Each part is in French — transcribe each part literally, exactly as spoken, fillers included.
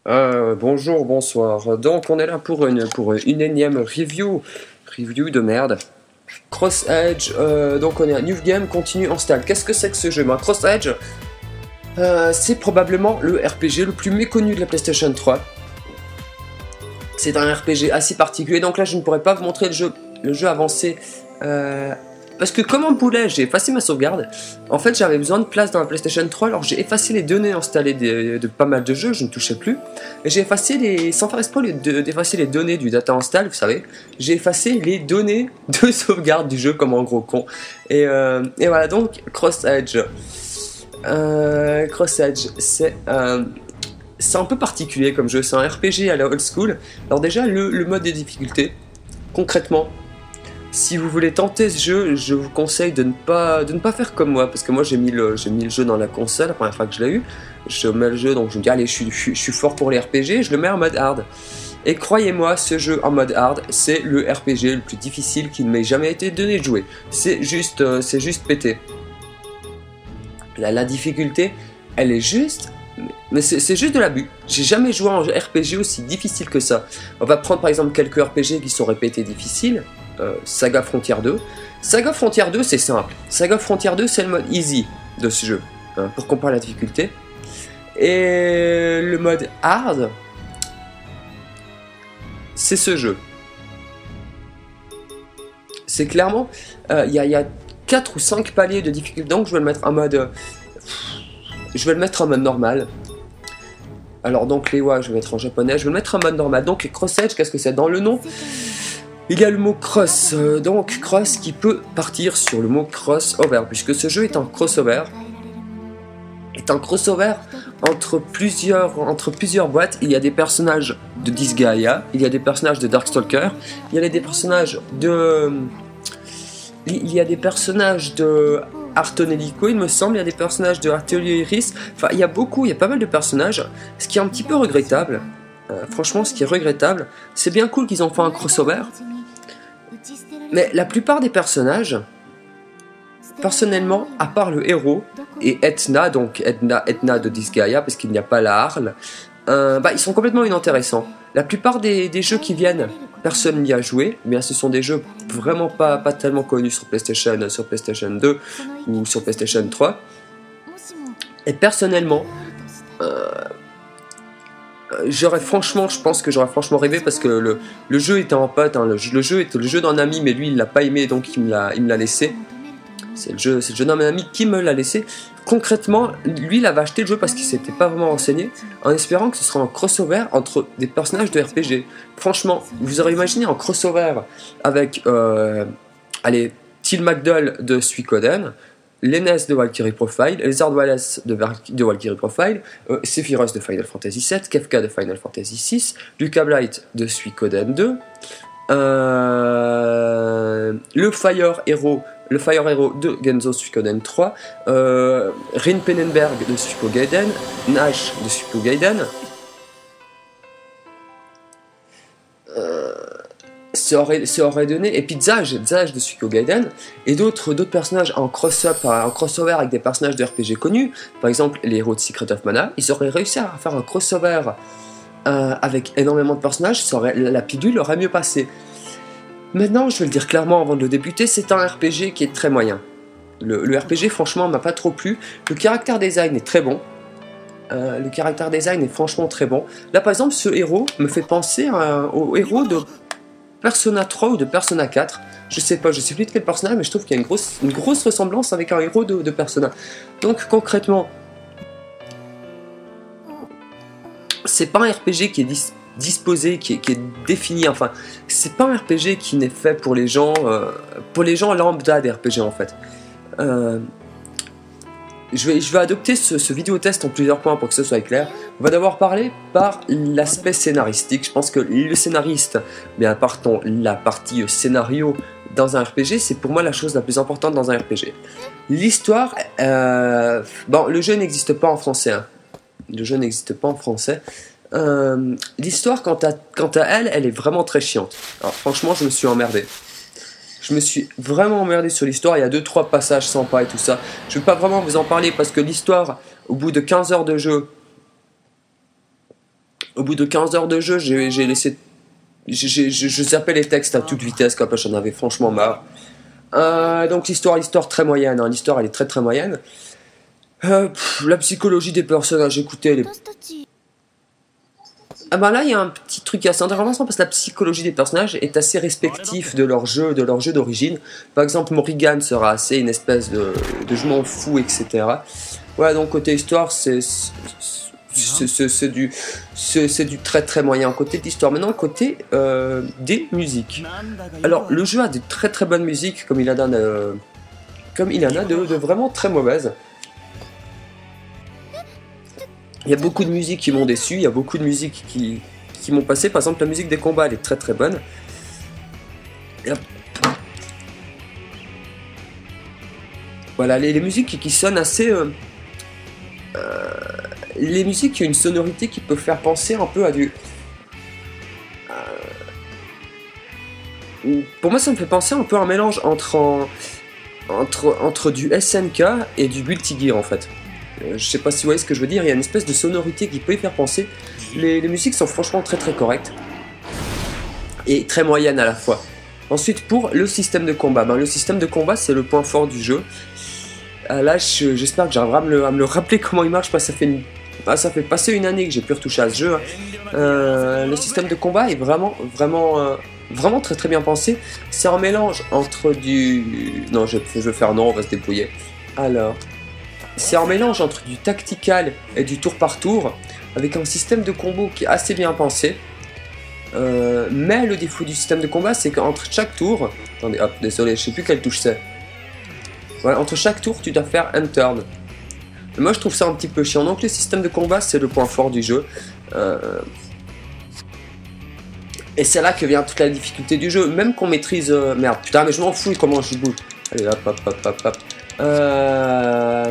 Euh, bonjour, bonsoir. Donc on est là pour une, pour une énième review. Review de merde. Cross Edge, euh, donc on est à New Game, continue, installe. Qu'est-ce que c'est que ce jeu? Bah, Cross Edge, euh, c'est probablement le R P G le plus méconnu de la PlayStation trois. C'est un R P G assez particulier, donc là je ne pourrais pas vous montrer le jeu, le jeu avancé. Euh, Parce que comme un poulet, j'ai effacé ma sauvegarde. En fait, j'avais besoin de place dans la PlayStation trois, alors j'ai effacé les données installées de, de pas mal de jeux, je ne touchais plus. Et j'ai effacé les, sans faire exprès d'effacer les données du data install, vous savez. J'ai effacé les données de sauvegarde du jeu comme un gros con. Et, euh, et voilà, donc Cross Edge. Euh, Cross Edge, c'est euh, c'est un peu particulier comme jeu, c'est un R P G à la old school. Alors déjà, le, le mode de difficulté, concrètement, si vous voulez tenter ce jeu, je vous conseille de ne pas, de ne pas faire comme moi, parce que moi j'ai mis, le, j'ai mis le jeu dans la console la première fois que je l'ai eu. Je mets le jeu, donc je me dis allez, je suis, je, suis, je suis fort pour les R P G, je le mets en mode hard. Et croyez-moi, ce jeu en mode hard, c'est le R P G le plus difficile qui ne m'ait jamais été donné de jouer. C'est juste, euh, c'est juste pété. La, la difficulté, elle est juste, mais c'est juste de l'abus. J'ai jamais joué à un R P G aussi difficile que ça. On va prendre par exemple quelques R P G qui sont répétés difficiles. Euh, Saga Frontier deux. Saga Frontier deux, c'est simple. Saga Frontier deux, c'est le mode easy de ce jeu, hein, pour comparer la difficulté. Et le mode hard, c'est ce jeu. C'est clairement, il euh, y, y a quatre ou cinq paliers de difficulté, donc je vais le mettre en mode, euh, je vais le mettre en mode normal. Alors donc les wa, je vais mettre en japonais, je vais le mettre en mode normal. Donc Cross Edge, qu'est-ce que c'est? Dans le nom, il y a le mot cross, euh, donc cross qui peut partir sur le mot crossover, puisque ce jeu est un crossover, est un crossover entre plusieurs, entre plusieurs boîtes. Il y a des personnages de Disgaea, il y a des personnages de Darkstalker, il y a des personnages de, il y a des personnages de Arton Helico, il me semble, il y a des personnages de Atelier Iris. Enfin, il y a beaucoup, il y a pas mal de personnages, ce qui est un petit peu regrettable. Euh, franchement, ce qui est regrettable, c'est bien cool qu'ils ont fait un crossover. Mais la plupart des personnages, personnellement, à part le héros et Etna, donc Etna, Etna de Disgaea, parce qu'il n'y a pas la Arle, euh, bah, ils sont complètement inintéressants. La plupart des, des jeux qui viennent, personne n'y a joué, mais ce sont des jeux vraiment pas, pas tellement connus sur PlayStation, sur PlayStation deux ou sur PlayStation trois. Et personnellement, euh, j'aurais franchement, je pense que j'aurais franchement rêvé, parce que le, le jeu était en pote, hein, le, le jeu était le jeu d'un ami, mais lui il l'a pas aimé, donc il me l'a laissé. C'est le jeu, c'est le jeu d'un ami qui me l'a laissé. Concrètement, lui il avait acheté le jeu parce qu'il s'était pas vraiment renseigné, en espérant que ce serait un crossover entre des personnages de R P G. Franchement, vous aurez imaginé un crossover avec, euh, allez, Till McDowell de Suikoden, Lennes de Valkyrie Profile, Lizard Wallace de, de Valkyrie Profile, euh, Sephiroth de Final Fantasy sept, Kefka de Final Fantasy six, Luca Blight de Suikoden deux, euh, le Fire Hero, le Fire Hero de Genzo Suikoden trois, euh, Rin Pennenberg de Suiko Gaiden, Nash de Suiko Gaiden. Euh, Ça aurait, ça aurait donné, et puis Zage, Zage de Suiko Gaiden, et d'autres personnages en cross-up, en crossover avec des personnages de R P G connus, par exemple les héros de Secret of Mana. Ils auraient réussi à faire un crossover euh, avec énormément de personnages, ça aurait, la pilule aurait mieux passé. Maintenant, je vais le dire clairement avant de le débuter, c'est un R P G qui est très moyen. Le, le R P G, franchement, m'a pas trop plu. Le caractère design est très bon. Euh, le caractère design est franchement très bon. Là, par exemple, ce héros me fait penser euh, au héros de Persona trois ou de Persona quatre, je sais pas, je sais plus de quel personnage, mais je trouve qu'il y a une grosse, une grosse ressemblance avec un héros de, de Persona. Donc concrètement, c'est pas un R P G qui est dis disposé, qui est, qui est défini, enfin, c'est pas un R P G qui n'est fait pour les gens, euh, pour les gens lambda des R P G en fait. Euh, Je vais, je vais adopter ce, ce vidéo test en plusieurs points pour que ce soit clair. On va d'abord parler par l'aspect scénaristique. Je pense que le scénariste, bien partons la partie scénario dans un R P G, c'est pour moi la chose la plus importante dans un R P G. L'histoire, euh, bon, le jeu n'existe pas en français. Hein. Le jeu n'existe pas en français. Euh, L'histoire, quant à, quant à elle, elle est vraiment très chiante. Alors franchement, je me suis emmerdé. Je me suis vraiment emmerdé sur l'histoire, il y a deux trois passages sympas et tout ça. Je ne vais pas vraiment vous en parler parce que l'histoire, au bout de quinze heures de jeu, Au bout de quinze heures de jeu, j'ai laissé... j'ai je zappais les textes à toute vitesse, quoi, j'en avais franchement marre. Euh, donc l'histoire, l'histoire très moyenne, hein. L'histoire elle est très très moyenne. Euh, pff, la psychologie des personnages, écoutez, les... Ah ben là il y a un petit truc assez intéressant parce que la psychologie des personnages est assez respective de leur jeu, de leur jeu d'origine. Par exemple, Morrigan sera assez une espèce de, de je m'en fous, et cetera. Voilà, donc côté histoire, c'est c'est du c'est du très très moyen côté de l'histoire. Maintenant côté euh, des musiques. Alors le jeu a de très très bonnes musiques, comme il en a de, comme il en a de, de vraiment très mauvaises. Il y a beaucoup de musiques qui m'ont déçu, il y a beaucoup de musiques qui, qui m'ont passé. Par exemple, la musique des combats, elle est très très bonne. A... Voilà, les, les musiques qui, qui sonnent assez... Euh, euh, les musiques qui ont une sonorité qui peut faire penser un peu à du... Euh, pour moi, ça me fait penser un peu à un mélange entre, en, entre, entre du S N K et du Guilty Gear, en fait. Je sais pas si vous voyez ce que je veux dire, il y a une espèce de sonorité qui peut y faire penser. Les, les musiques sont franchement très très correctes. Et très moyennes à la fois. Ensuite, pour le système de combat. Ben, le système de combat, c'est le point fort du jeu. Euh, là, j'espère que j'arriverai à, à me le rappeler comment il marche, parce que ça fait, une, ah, ça fait passer une année que j'ai pu retoucher à ce jeu. Hein. Euh, le système de combat est vraiment, vraiment, euh, vraiment très très bien pensé. C'est un mélange entre du... Non, je, je vais faire non, on va se dépouiller. Alors... C'est un mélange entre du tactical et du tour par tour, avec un système de combo qui est assez bien pensé. Euh, mais le défaut du système de combat, c'est qu'entre chaque tour... Attendez, hop, désolé, je sais plus quelle touche c'est. Voilà, entre chaque tour, tu dois faire un turn. Et moi, je trouve ça un petit peu chiant. Donc, le système de combat, c'est le point fort du jeu. Euh... Et c'est là que vient toute la difficulté du jeu. Même qu'on maîtrise... Euh... Merde, putain, mais je m'en fous comment je joue. Allez, hop, hop, hop, hop, hop. Euh,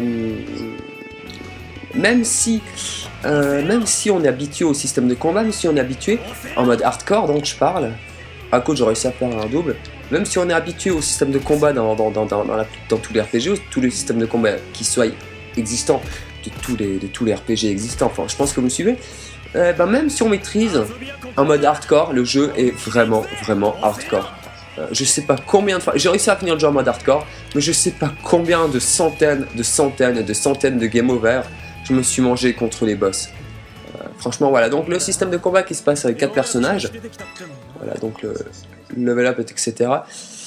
même si euh, même si on est habitué au système de combat, même si on est habitué en mode hardcore, donc je parle à cause j'ai réussi à faire un double, même si on est habitué au système de combat dans, dans, dans, dans, dans, la, dans tous les R P G, tous les systèmes de combat qui soient existants, de tous les, de tous les R P G existants, enfin je pense que vous me suivez, euh, ben, même si on maîtrise en mode hardcore, le jeu est vraiment vraiment hardcore. Euh, je sais pas combien de fois, j'ai réussi à finir le jeu en mode hardcore, mais je sais pas combien de centaines, de centaines, de centaines de game over je me suis mangé contre les boss. Euh, franchement, voilà. Donc le système de combat qui se passe avec quatre personnages, voilà, donc le, le level up, et cetera.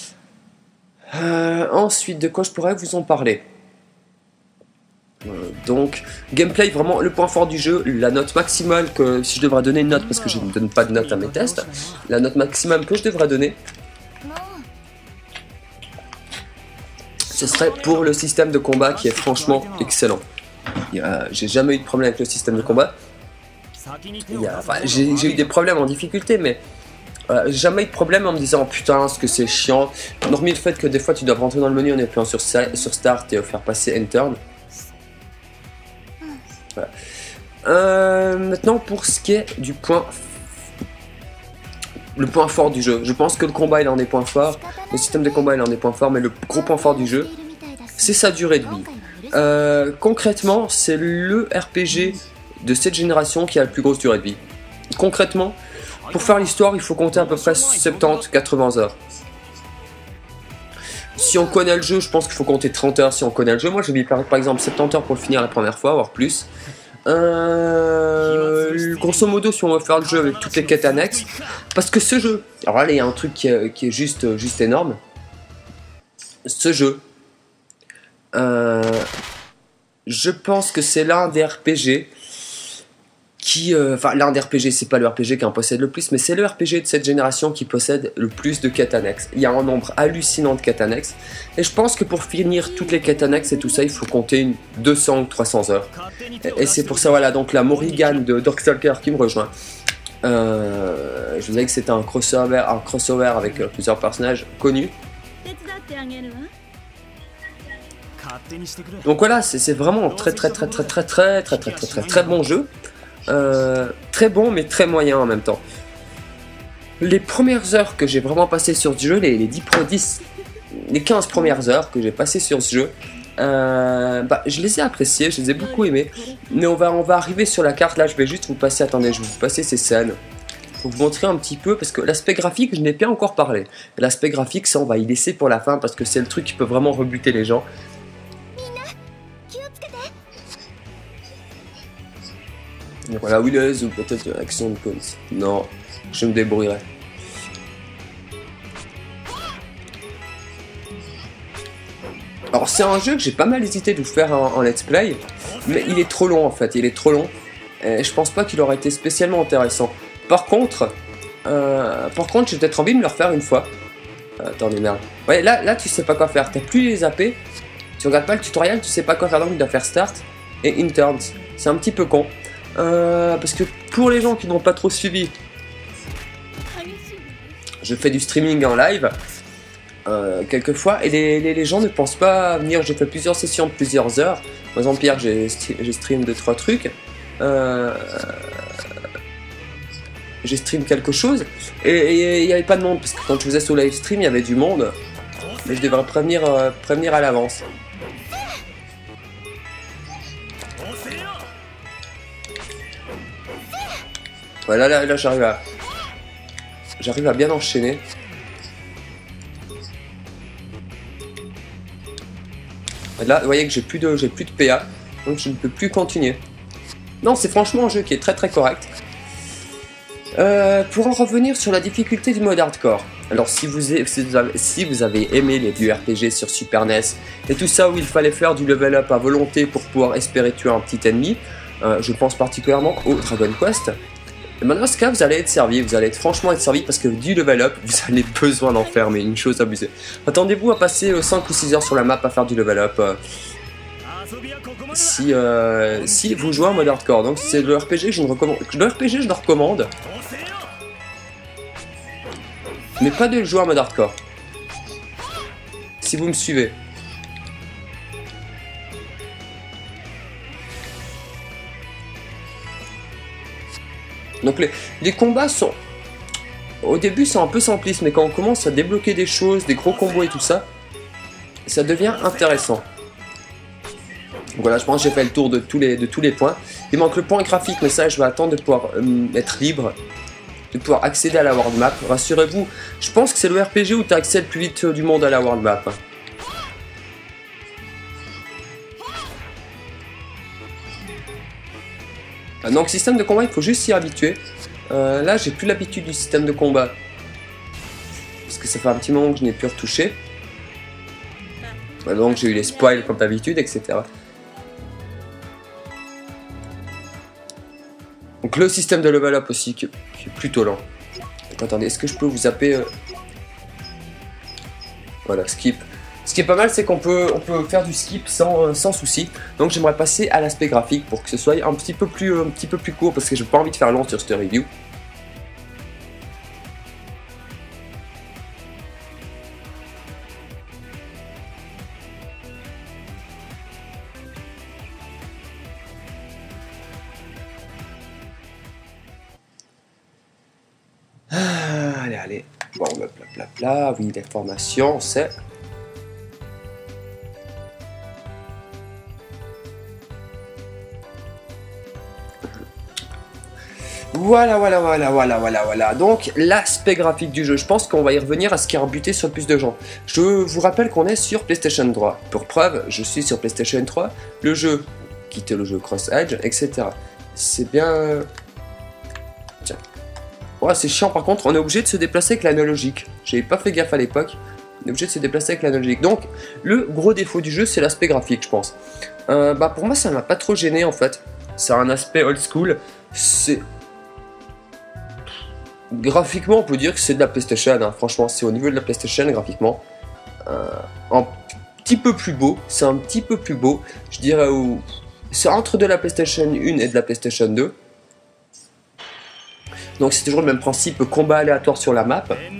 Euh, ensuite, de quoi je pourrais vous en parler? euh, Donc, gameplay, vraiment le point fort du jeu, la note maximale que, si je devrais donner une note, parce que je ne donne pas de note à mes tests, la note maximum que je devrais donner, ce serait pour le système de combat qui est franchement excellent. J'ai jamais eu de problème avec le système de combat. Enfin, j'ai eu des problèmes en difficulté, mais euh, j'ai jamais eu de problème en me disant oh, putain, ce que c'est chiant. Hormis le fait que des fois tu dois rentrer dans le menu en appuyant sur, sur Start et faire passer Enter. Voilà. Euh, maintenant, pour ce qui est du point. Le point fort du jeu. Je pense que le combat il en est point fort, le système de combat il en est point fort, mais le gros point fort du jeu, c'est sa durée de vie. Euh, concrètement, c'est le R P G de cette génération qui a la plus grosse durée de vie. Concrètement, pour faire l'histoire, il faut compter à peu près soixante-dix à quatre-vingts heures. Si on connaît le jeu, je pense qu'il faut compter trente heures si on connaît le jeu. Moi j'ai mis par, par exemple soixante-dix heures pour le finir la première fois, voire plus. Euh, grosso modo, si on veut faire le jeu avec toutes les quêtes annexes, parce que ce jeu, alors là il y a un truc qui est, qui est juste, juste énorme. Ce jeu, euh, je pense que c'est l'un des R P G qui, euh, enfin l'un des R P G, c'est pas le R P G qui en possède le plus, mais c'est le R P G de cette génération qui possède le plus de quêtes annexes. Il y a un nombre hallucinant de quêtes annexes, et je pense que pour finir toutes les quêtes annexes et tout ça, il faut compter une deux cents ou trois cents heures. Et, et c'est pour ça, voilà, donc la Morrigan de Darkstalker qui me rejoint. Euh, je vous avais que c'était un crossover, un crossover avec euh, plusieurs personnages connus. Donc voilà, c'est vraiment un très très très très très très très très très très très bon jeu. Euh, très bon mais très moyen en même temps. Les premières heures que j'ai vraiment passées sur ce jeu, les, les, dix, dix, les quinze premières heures que j'ai passées sur ce jeu, Euh, bah, je les ai appréciés, je les ai beaucoup aimés. Mais on va, on va arriver sur la carte. Là, je vais juste vous passer. Attendez, je vais vous passer ces scènes. Pour vous montrer un petit peu. Parce que l'aspect graphique, je n'ai pas encore parlé. L'aspect graphique, ça, on va y laisser pour la fin. Parce que c'est le truc qui peut vraiment rebuter les gens. Et voilà, Willows ou peut-être Action de Cones. Non, je me débrouillerai. Alors c'est un jeu que j'ai pas mal hésité de vous faire en, en let's play, mais il est trop long en fait, il est trop long, et je pense pas qu'il aurait été spécialement intéressant. Par contre, euh, par contre j'ai peut-être envie de me le refaire une fois. Euh, attendez, merde. Ouais, là, là tu sais pas quoi faire, t'as plus les A P, tu regardes pas le tutoriel, tu sais pas quoi faire, donc tu dois faire Start et Interns. C'est un petit peu con, euh, parce que pour les gens qui n'ont pas trop suivi, je fais du streaming en live. Euh, quelquefois, et les, les, les gens ne pensent pas à venir. J'ai fait plusieurs sessions de plusieurs heures. Par exemple, hier, j'ai stream deux trois trucs. Euh, j'ai stream quelque chose, et il n'y avait pas de monde, parce que quand je faisais sur live stream, il y avait du monde. Mais je devrais prévenir, euh, prévenir à l'avance. Voilà, là, là j'arrive à... J'arrive à bien enchaîner. Là, vous voyez que j'ai plus de, j'ai plus de P A, donc je ne peux plus continuer. Non, c'est franchement un jeu qui est très très correct. Euh, pour en revenir sur la difficulté du mode hardcore. Alors si vous, si vous, avez, si vous avez aimé les vieux R P G sur Super N E S et tout ça où il fallait faire du level up à volonté pour pouvoir espérer tuer un petit ennemi, euh, je pense particulièrement au Dragon Quest. Et maintenant, ce cas, vous allez être servi, vous allez être franchement être servi parce que du level up, vous avez besoin d'en faire, mais une chose abusée. Attendez-vous à passer cinq ou six heures sur la map à faire du level up. Euh, si, euh, si vous jouez en mode hardcore, donc c'est le R P G que je ne recommande. Le R P G, je le recommande, mais pas de le jouer en mode hardcore. Si vous me suivez. Donc les, les combats sont... Au début c'est un peu simpliste, mais quand on commence à débloquer des choses, des gros combos et tout ça, ça devient intéressant. Donc voilà, je pense que j'ai fait le tour de tous, les, de tous les points. Il manque le point graphique, mais ça je vais attendre de pouvoir euh, être libre, de pouvoir accéder à la world map. Rassurez-vous, je pense que c'est le R P G où tu as accès le plus vite du monde à la world map. Donc système de combat, il faut juste s'y habituer. Euh, là, j'ai plus l'habitude du système de combat. Parce que ça fait un petit moment que je n'ai plus retouché. Donc j'ai eu les spoils comme d'habitude, et cetera. Donc le système de level up aussi, qui, qui est plutôt lent. Donc, attendez, est-ce que je peux vous zapper euh... Voilà, skip. Ce qui est pas mal, c'est qu'on peut, on peut faire du skip sans, sans souci. Donc j'aimerais passer à l'aspect graphique pour que ce soit un petit peu plus, un petit peu plus court, parce que j'ai pas envie de faire long sur cette review. Ah, allez, allez. Bon, bla bla bla bla. Oui, les formations, c'est... Voilà, voilà, voilà, voilà, voilà, voilà. Donc, l'aspect graphique du jeu. Je pense qu'on va y revenir à ce qui a rebuté sur le plus de gens. Je vous rappelle qu'on est sur PlayStation trois. Pour preuve, je suis sur PlayStation trois. Le jeu, quittez le jeu Cross Edge, et cetera. C'est bien... Tiens. Ouais, c'est chiant par contre. On est obligé de se déplacer avec l'analogique. J'avais pas fait gaffe à l'époque. On est obligé de se déplacer avec l'analogique. Donc, le gros défaut du jeu, c'est l'aspect graphique, je pense. Euh, bah, pour moi, ça m'a pas trop gêné, en fait. C'est un aspect old school. C'est... Graphiquement, on peut dire que c'est de la PlayStation, hein. Franchement, c'est au niveau de la PlayStation, graphiquement. Euh, un petit peu plus beau, c'est un petit peu plus beau. Je dirais, où... c'est entre de la PlayStation un et de la PlayStation deux. Donc c'est toujours le même principe, combat aléatoire sur la map.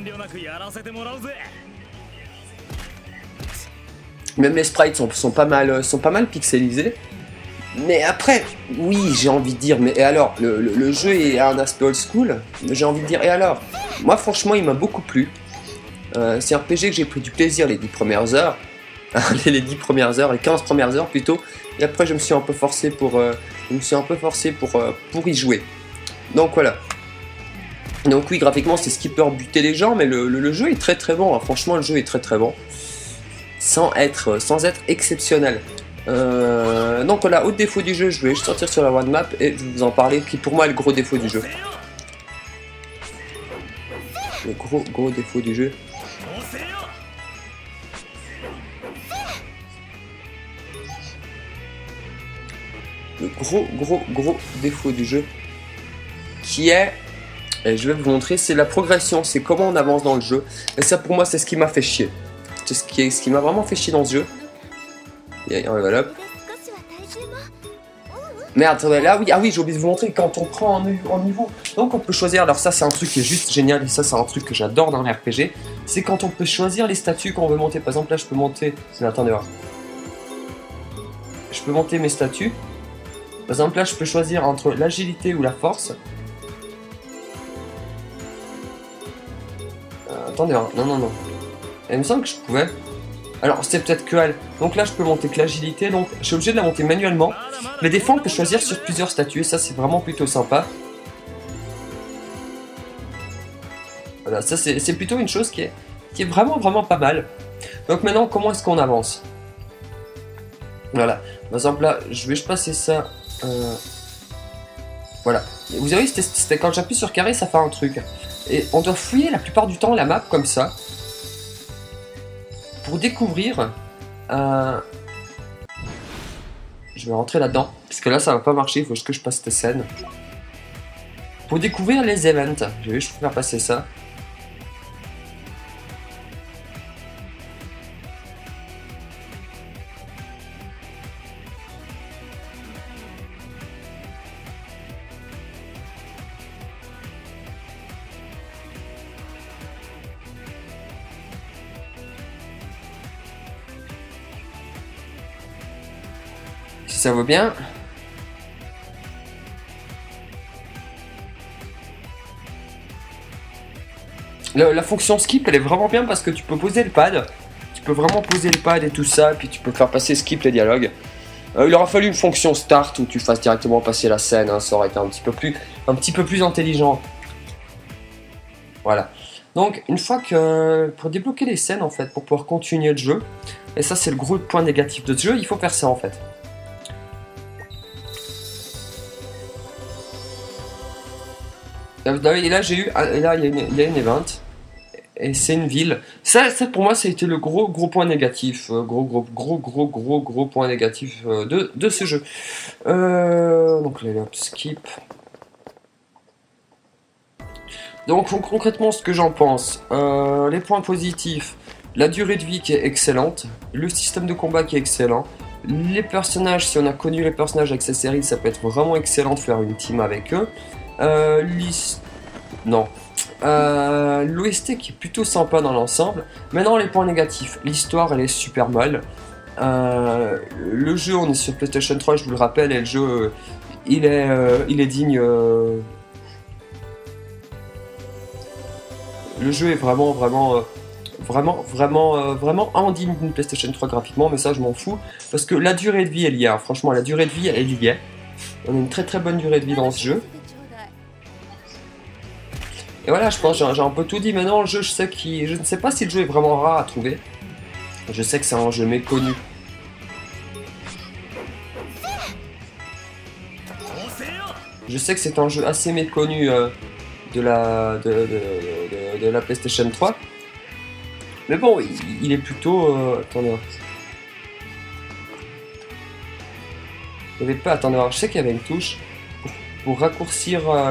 Même les sprites sont, sont, pas, mal, sont pas mal pixelisés. Mais après, oui, j'ai envie de dire, mais et alors, le, le, le jeu est un aspect old school, j'ai envie de dire, et alors? Moi, franchement, il m'a beaucoup plu. Euh, c'est un R P G que j'ai pris du plaisir les dix premières heures. les dix premières heures, les quinze premières heures plutôt. Et après je me suis un peu forcé pour, euh, je me suis un peu forcé pour, euh, pour y jouer. Donc voilà. Donc oui, graphiquement c'est skipper buter les gens, mais le, le, le jeu est très très bon, hein. Franchement le jeu est très très bon. Sans être, sans être exceptionnel. Euh, donc voilà, autre défaut du jeu, je vais sortir sur la one map et je vais vous en parler, qui pour moi est le gros défaut du jeu. Le gros gros défaut du jeu. Le gros gros gros défaut du jeu qui est, et je vais vous montrer, c'est la progression, c'est comment on avance dans le jeu. Et ça pour moi c'est ce qui m'a fait chier. C'est ce qui, ce qui m'a vraiment fait chier dans ce jeu. Et voilà. Merde, là oui, ah oui, j'ai oublié de vous montrer quand on prend en, en niveau. Donc on peut choisir, alors ça c'est un truc qui est juste génial et ça c'est un truc que j'adore dans les R P G. C'est quand on peut choisir les statuts qu'on veut monter. Par exemple là je peux monter, attendez voir. Je peux monter mes statuts. Par exemple là je peux choisir entre l'agilité ou la force. Euh, attendez voir, non non non. Il me semble que je pouvais. Alors c'est peut-être que elle. Donc là je peux monter que l'agilité, donc je suis obligé de la monter manuellement. Mais des fois on peut choisir sur plusieurs statuts, et ça c'est vraiment plutôt sympa. Voilà, ça c'est plutôt une chose qui est, qui est vraiment vraiment pas mal. Donc maintenant comment est-ce qu'on avance? Voilà, par exemple là je vais je passer ça. Euh... Voilà, vous avez vu c'était quand j'appuie sur carré ça fait un truc. Et on doit fouiller la plupart du temps la map comme ça. Pour découvrir, euh... je vais rentrer là-dedans, parce que là ça va pas marcher, il faut que je passe cette scène. Pour découvrir les events, je vais juste faire passer ça. Si ça vaut bien. La, la fonction skip elle est vraiment bien parce que tu peux poser le pad. Tu peux vraiment poser le pad et tout ça. Puis tu peux faire passer skip les dialogues. Euh, il aura fallu une fonction start où tu fasses directement passer la scène. Hein, ça aurait été un petit peu plus, un petit peu plus intelligent. Voilà. Donc une fois que... Pour débloquer les scènes en fait, pour pouvoir continuer le jeu. Et ça c'est le gros point négatif de ce jeu. Il faut faire ça en fait. Et là j'ai eu, et là il y a une, il y a une event, et c'est une ville. Ça, ça pour moi ça a été le gros gros point négatif, euh, gros gros gros gros gros gros point négatif euh, de, de ce jeu. Euh, donc là, hop, skip. Donc concrètement ce que j'en pense, euh, les points positifs, la durée de vie qui est excellente, le système de combat qui est excellent, les personnages, si on a connu les personnages avec cette série, ça peut être vraiment excellent de faire une team avec eux. Euh, l'I... Non. Euh, L'O S T qui est plutôt sympa dans l'ensemble. Maintenant les points négatifs. L'histoire elle est super mal. Euh, le jeu on est sur PlayStation trois je vous le rappelle et le jeu il est, euh, il est digne. Euh... Le jeu est vraiment vraiment... Euh... Vraiment, vraiment, euh, vraiment indigne d'une PlayStation trois graphiquement, mais ça je m'en fous. Parce que la durée de vie elle y est. Hein. Franchement la durée de vie elle y est. On a une très très bonne durée de vie dans ce jeu. Et voilà, je pense j'ai un peu tout dit. Maintenant, le jeu, je sais qu'il, je ne sais pas si le jeu est vraiment rare à trouver. Je sais que c'est un jeu méconnu. Je sais que c'est un jeu assez méconnu euh, de, la, de, de, de, de la PlayStation trois. Mais bon, il, il est plutôt... Euh, attendez. Il n'y avait pas... Attendez, je sais qu'il y avait une touche pour, pour raccourcir... Euh,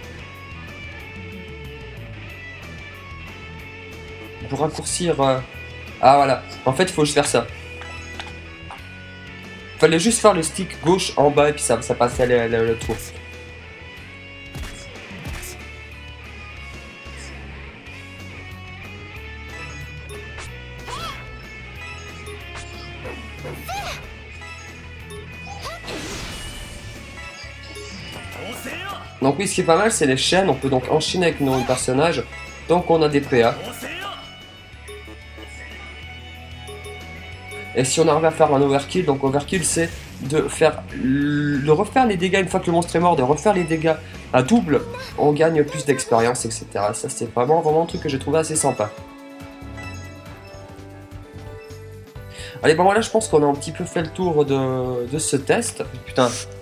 pour raccourcir... Euh... Ah voilà, en fait il faut juste faire ça. Fallait juste faire le stick gauche en bas et puis ça, ça passait le, le, le tour. Donc oui, ce qui est pas mal, c'est les chaînes. On peut donc enchaîner avec nos personnages. Donc on a des P A. Et si on arrive à faire un overkill, donc overkill c'est de faire de refaire les dégâts une fois que le monstre est mort, de refaire les dégâts à double, on gagne plus d'expérience, et cetera. Ça c'est vraiment vraiment un truc que j'ai trouvé assez sympa. Allez, bon voilà, je pense qu'on a un petit peu fait le tour de, de ce test. Putain,